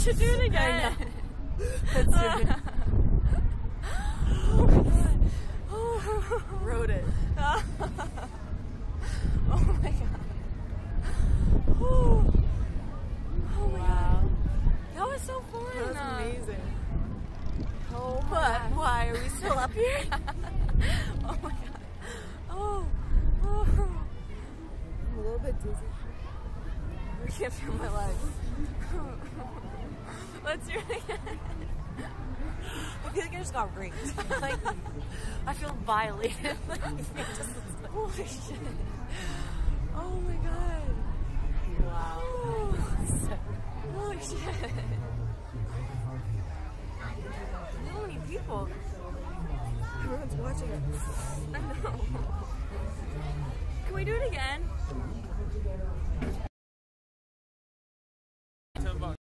should do it again. Let's do it. Oh my god. Wrote it. Oh my god. Oh my god. That was so fun. That was amazing. Oh my But god. why are we still up here? Oh my god. Oh. I'm a little bit dizzy. I can't feel my legs. Let's do it again. I feel like I just got raped. Like, I feel violated. Like, Holy shit. Oh my god. wow. Holy shit. So many people. Everyone's watching us. I know. Can we do it again?